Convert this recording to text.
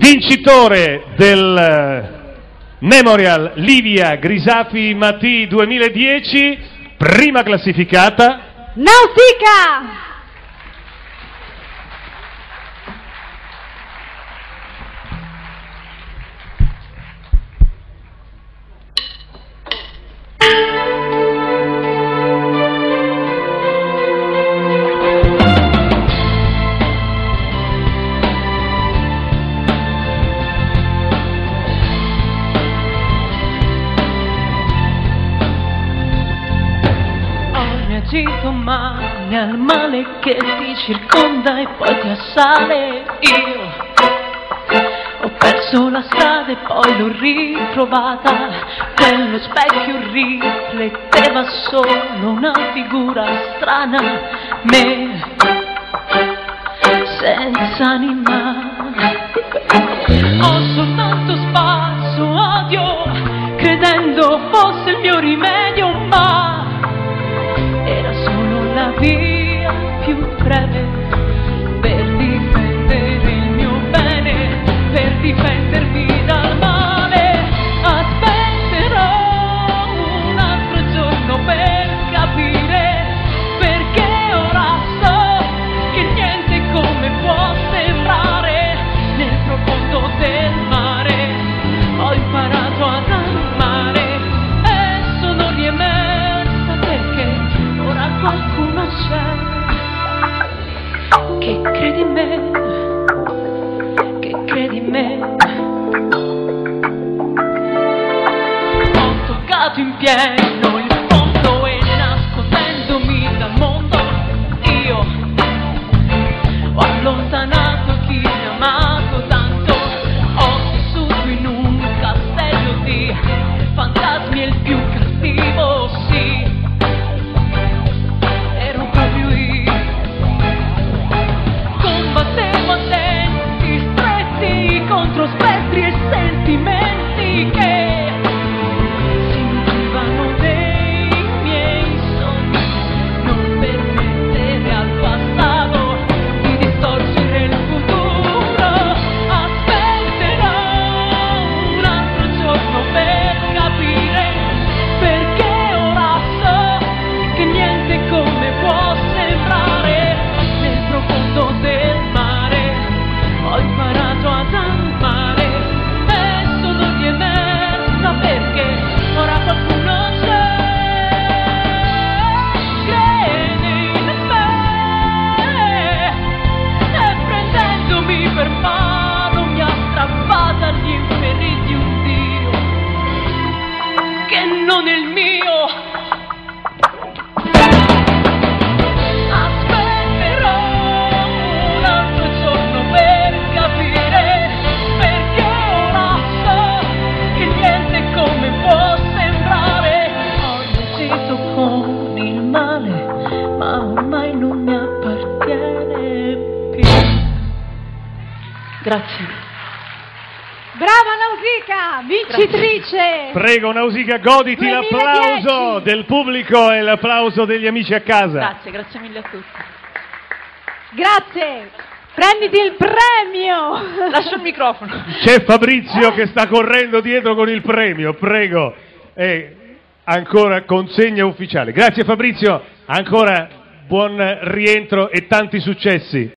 Vincitore del Memorial Livia Grisafi Matì 2010, prima classificata Nausica! Male al male che ti circonda e poi ti assale. Io ho perso la strada e poi l'ho ritrovata. Quello specchio rifletteva solo una figura strana, me senza anima. Ho soltanto sparso odio, credendo fosse il mio rimedio, ma era solo la via più breve per difendere il mio bene, per difendermi dal male. Aspetterò un altro giorno per capire, perché ora so che niente come può sembrare. Nel profondo del mare ho imparato ad amare e sono riemersa perché ora qualcuno c'è che crede in me, che crede in me. Ho toccato in pieno il fondo e nascondendomi dal mondo io ho allontanato chi mi ha amato tanto. Ho vissuto in un castello di fantasmi e il più cattivo, sì, contro spettri e sentimenti che si nutrivano dei miei sogni. Non permettere al passato di distorcere il futuro. Aspetterò un altro giorno per capire, perché ora so che niente come può sembrare. Nel profondo del mare ho imparato ad amare e sono riemersa perché ora qualcuno c'è. Crede in me e prendendomi per mano mi ha strappata agli inferi di un Dio che non è il mio. Con il male, ma ormai non mi appartiene più. Grazie. Brava Nausica, vincitrice! Prego Nausica, goditi 2010. l'applauso del pubblico e l'applauso degli amici a casa. Grazie mille a tutti. Grazie! Prenditi il premio! Lascio il microfono. C'è Fabrizio che sta correndo dietro con il premio, prego. Ancora consegna ufficiale. Grazie Fabrizio, ancora buon rientro e tanti successi.